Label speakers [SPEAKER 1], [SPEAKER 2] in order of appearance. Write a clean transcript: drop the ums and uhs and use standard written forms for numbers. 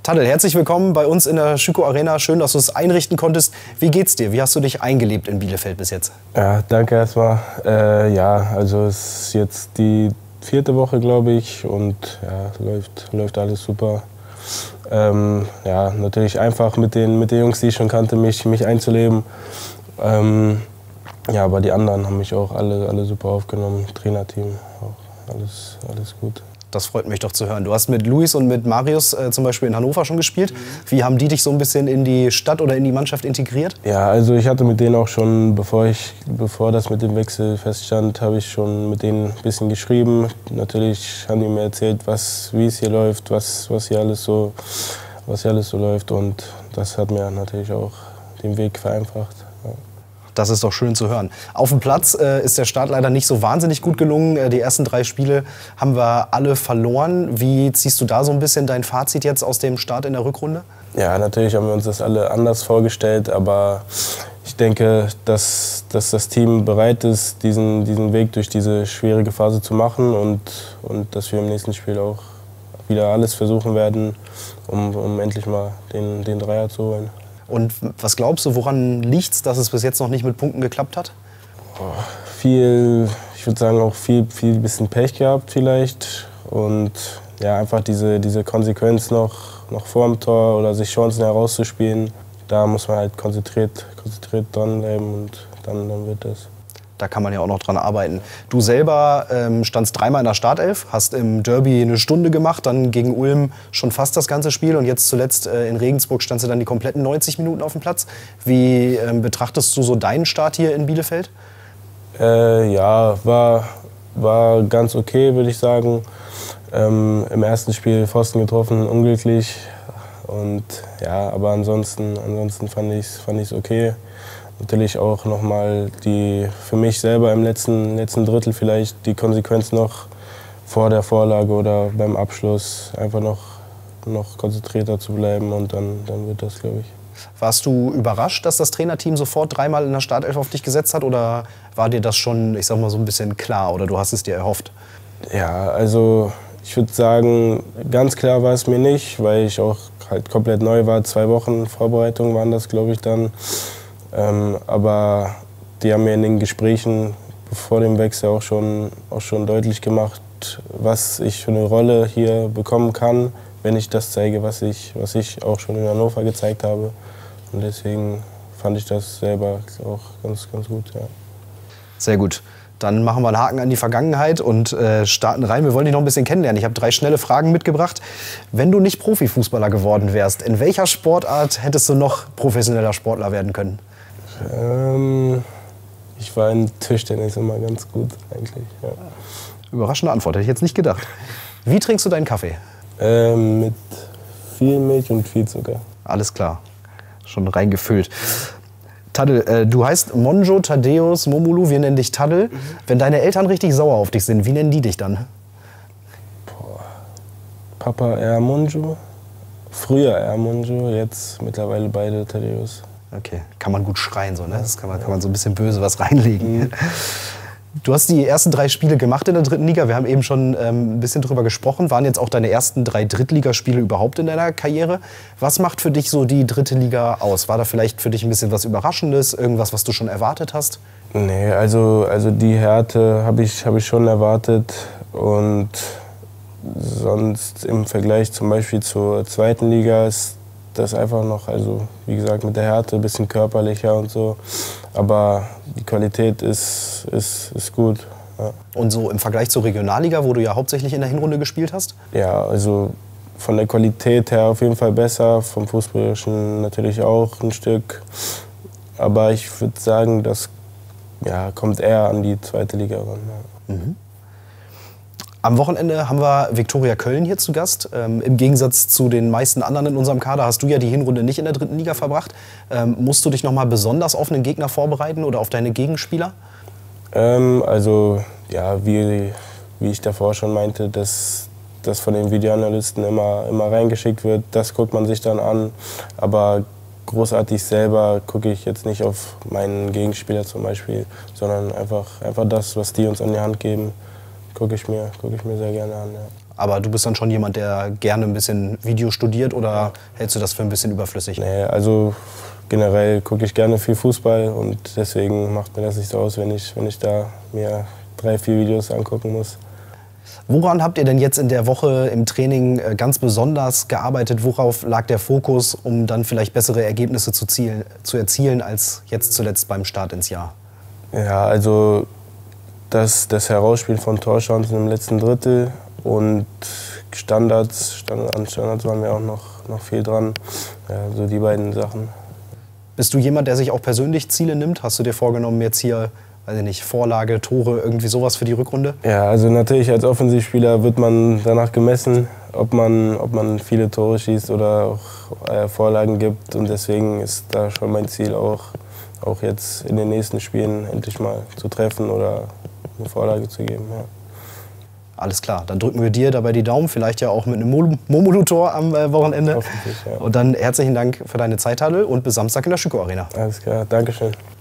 [SPEAKER 1] Tadl, herzlich willkommen bei uns in der Schüko Arena. Schön, dass du es einrichten konntest. Wie geht's dir? Wie hast du dich eingelebt in Bielefeld bis jetzt?
[SPEAKER 2] Ja, danke erstmal. Also es ist jetzt die 4. Woche, glaube ich, und ja, läuft alles super. Natürlich einfach mit den Jungs, die ich schon kannte, mich einzuleben. Aber die anderen haben mich auch alle super aufgenommen. Trainerteam, auch alles gut.
[SPEAKER 1] Das freut mich doch zu hören. Du hast mit Luis und mit Marius zum Beispiel in Hannover schon gespielt. Wie haben die dich so ein bisschen in die Stadt oder in die Mannschaft integriert?
[SPEAKER 2] Ja, also ich hatte mit denen auch schon, bevor das mit dem Wechsel feststand, habe ich schon mit denen ein bisschen geschrieben. Natürlich haben die mir erzählt, wie es hier läuft, was hier alles so läuft, und das hat mir natürlich auch den Weg vereinfacht. Ja.
[SPEAKER 1] Das ist doch schön zu hören. Auf dem Platz ist der Start leider nicht so wahnsinnig gut gelungen. Die ersten 3 Spiele haben wir alle verloren. Wie ziehst du da so ein bisschen dein Fazit jetzt aus dem Start in der Rückrunde?
[SPEAKER 2] Ja, natürlich haben wir uns das alle anders vorgestellt, aber ich denke, dass das Team bereit ist, diesen Weg durch diese schwierige Phase zu machen, und dass wir im nächsten Spiel auch wieder alles versuchen werden, um endlich mal den Dreier zu holen.
[SPEAKER 1] Und was glaubst du, woran liegt es, dass es bis jetzt noch nicht mit Punkten geklappt hat?
[SPEAKER 2] Ich würde sagen, auch viel bisschen Pech gehabt vielleicht. Und ja, einfach diese Konsequenz noch vor dem Tor oder sich Chancen herauszuspielen. Da muss man halt konzentriert dranbleiben, und dann wird das.
[SPEAKER 1] Da kann man ja auch noch dran arbeiten. Du selber standst 3-mal in der Startelf, hast im Derby eine Stunde gemacht, dann gegen Ulm schon fast das ganze Spiel, und jetzt zuletzt in Regensburg standst du dann die kompletten 90 Minuten auf dem Platz. Wie betrachtest du so deinen Start hier in Bielefeld?
[SPEAKER 2] War ganz okay, würde ich sagen. Im ersten Spiel Pfosten getroffen, unglücklich. Und ja, aber ansonsten fand ich's okay. Natürlich auch nochmal für mich selber im letzten Drittel vielleicht die Konsequenz noch vor der Vorlage oder beim Abschluss, einfach noch konzentrierter zu bleiben, und dann wird das, glaube ich.
[SPEAKER 1] Warst du überrascht, dass das Trainerteam sofort 3-mal in der Startelf auf dich gesetzt hat, oder war dir das schon, ich sag mal, so ein bisschen klar, oder du hast es dir erhofft? Ja,
[SPEAKER 2] also ich würde sagen, ganz klar war es mir nicht, weil ich auch halt komplett neu war. 2 Wochen Vorbereitung waren das, glaube ich, dann. Aber die haben mir in den Gesprächen vor dem Wechsel auch schon deutlich gemacht, was ich für eine Rolle hier bekommen kann, wenn ich das zeige, was ich auch schon in Hannover gezeigt habe. Und deswegen fand ich das selber auch ganz gut. Ja.
[SPEAKER 1] Sehr gut. Dann machen wir einen Haken an die Vergangenheit und starten rein. Wir wollen dich noch ein bisschen kennenlernen. Ich habe 3 schnelle Fragen mitgebracht. Wenn du nicht Profifußballer geworden wärst, in welcher Sportart hättest du noch professioneller Sportler werden können?
[SPEAKER 2] Ich war in Tischtennis immer ganz gut eigentlich. Ja.
[SPEAKER 1] Überraschende Antwort, hätte ich jetzt nicht gedacht. Wie trinkst du deinen Kaffee?
[SPEAKER 2] Mit viel Milch und viel Zucker.
[SPEAKER 1] Alles klar, schon reingefüllt. Tadl, du heißt Monjo Thaddeus Momolu, wir nennen dich Tadl. Wenn deine Eltern richtig sauer auf dich sind, wie nennen die dich dann?
[SPEAKER 2] Papa eher Monjo, früher eher Monjo, jetzt mittlerweile beide Thaddeus.
[SPEAKER 1] Okay, kann man gut schreien, so, ne? Das kann man so ein bisschen böse was reinlegen. Du hast die ersten 3 Spiele gemacht in der 3. Liga. Wir haben eben schon ein bisschen drüber gesprochen. Waren jetzt auch deine ersten 3 Drittligaspiele überhaupt in deiner Karriere? Was macht für dich so die 3. Liga aus? War da vielleicht für dich ein bisschen was Überraschendes? Irgendwas, was du schon erwartet hast?
[SPEAKER 2] Nee, also die Härte habe ich schon erwartet. Und sonst im Vergleich zum Beispiel zur 2. Liga ist das einfach noch, also wie gesagt, mit der Härte ein bisschen körperlicher und so. Aber die Qualität ist gut. Ja.
[SPEAKER 1] Und so im Vergleich zur Regionalliga, wo du ja hauptsächlich in der Hinrunde gespielt hast?
[SPEAKER 2] Ja, also von der Qualität her auf jeden Fall besser, vom Fußballerischen natürlich auch ein Stück. Aber ich würde sagen, das kommt eher an die 2. Liga ran. Ja.
[SPEAKER 1] Mhm. Am Wochenende haben wir Viktoria Köln hier zu Gast. Im Gegensatz zu den meisten anderen in unserem Kader hast du ja die Hinrunde nicht in der 3. Liga verbracht. Musst du dich noch mal besonders auf einen Gegner vorbereiten oder auf deine Gegenspieler?
[SPEAKER 2] Wie ich davor schon meinte, dass das von den Videoanalysten immer reingeschickt wird, das guckt man sich dann an. Aber großartig selber gucke ich jetzt nicht auf meinen Gegenspieler zum Beispiel, sondern einfach das, was die uns an die Hand geben. Gucke ich mir sehr gerne an. Ja.
[SPEAKER 1] Aber du bist dann schon jemand, der gerne ein bisschen Video studiert oder hältst du das für ein bisschen überflüssig?
[SPEAKER 2] Nee, also generell gucke ich gerne viel Fußball und deswegen macht mir das nicht so aus, wenn ich da mir 3, 4 Videos angucken muss.
[SPEAKER 1] Woran habt ihr denn jetzt in der Woche im Training ganz besonders gearbeitet? Worauf lag der Fokus, um dann vielleicht bessere Ergebnisse zu erzielen als jetzt zuletzt beim Start ins Jahr?
[SPEAKER 2] Ja, also das Herausspielen von Torchancen im letzten Drittel und an Standards waren wir auch noch viel dran. Ja, so die beiden Sachen.
[SPEAKER 1] Bist du jemand, der sich auch persönlich Ziele nimmt? Hast du dir vorgenommen, jetzt hier, weiß ich nicht, Vorlage, Tore, irgendwie sowas für die Rückrunde?
[SPEAKER 2] Ja, also natürlich als Offensivspieler wird man danach gemessen, ob man viele Tore schießt oder auch Vorlagen gibt. Und deswegen ist da schon mein Ziel auch jetzt in den nächsten Spielen endlich mal zu treffen oder eine Vorlage zu geben. Ja.
[SPEAKER 1] Alles klar, dann drücken wir dir dabei die Daumen, vielleicht ja auch mit einem Momolu-Tor am Wochenende.
[SPEAKER 2] Hoffentlich, ja.
[SPEAKER 1] Und dann herzlichen Dank für deine Zeit, Tadl, und bis Samstag in der Schüko Arena.
[SPEAKER 2] Alles klar, Dankeschön.